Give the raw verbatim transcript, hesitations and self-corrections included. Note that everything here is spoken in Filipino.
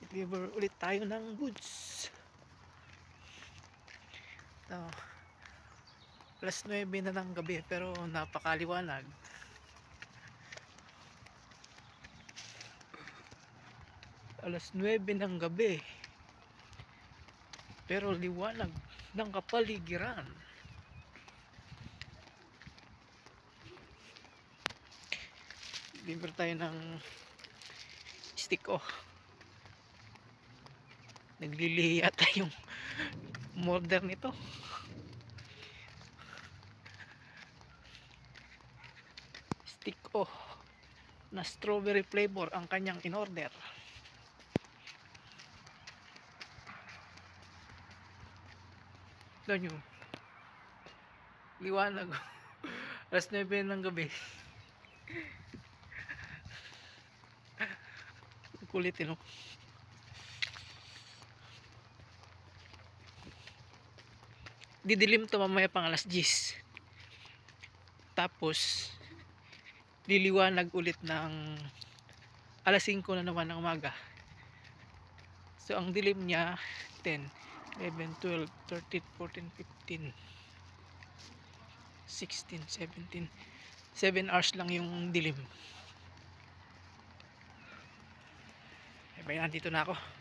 Deliver ulit tayo ng goods. Ito, alas nuwebe na ng gabi pero napakaliwanag. Alas nuwebe ng gabi pero liwanag ng kapaligiran. Deliver tayo ng stick. Oh, naglilihi yata yung order nito. Stick oh na strawberry flavor ang kanyang in-order. Ito nyo, liwanag. Alas nuwebe ng gabi. Kulit eh, no? Didilim to mamaya pang alas diyes. Tapos liliwanag ulit ng alas singko na naman ng umaga. So ang dilim niya ten, eleven, twelve, thirteen, fourteen, fifteen, sixteen, seventeen, seven hours lang yung dilim. Ay, nandito na ako.